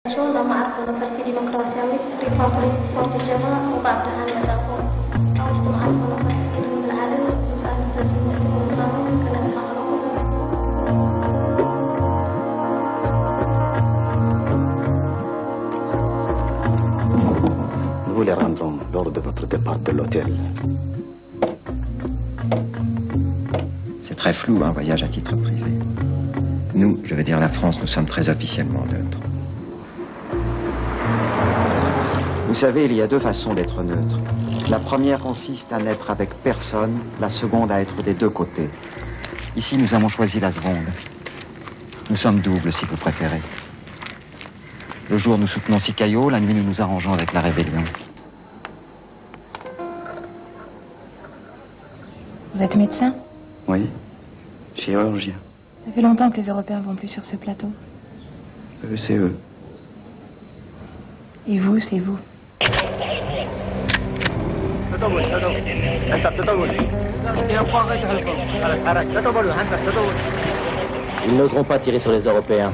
لما أعرف أن البركة ديمقراطية ريبابليك بورتجالا وبعدها المسافة أو اجتماع المنافسين بالعالم مساعدة تنظيم الديمقراطية كانت Nous les rendrons lors de votre départ de l'hôtel. C'est très flou, un voyage à titre privé. Nous, je veux dire la France, nous sommes très officiellement neutres. Vous savez, il y a deux façons d'être neutre. La première consiste à n'être avec personne, la seconde à être des deux côtés. Ici, nous avons choisi la seconde. Nous sommes doubles, si vous préférez. Le jour, nous soutenons Sikayo, la nuit, nous nous arrangeons avec la rébellion. Vous êtes médecin? Oui, chirurgien. Ça fait longtemps que les Européens vont plus sur ce plateau. C'est eux. Et vous, c'est vous. Ils n'oseront pas tirer sur les Européens.